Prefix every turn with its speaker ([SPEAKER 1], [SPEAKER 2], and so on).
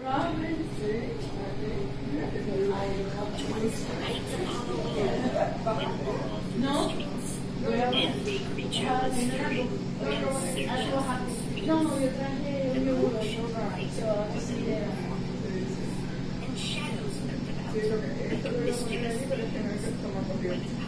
[SPEAKER 1] No?
[SPEAKER 2] Every creature was screaming
[SPEAKER 1] No, yo traje un yogur,
[SPEAKER 2] and shadows moved about, like a mischievous thing.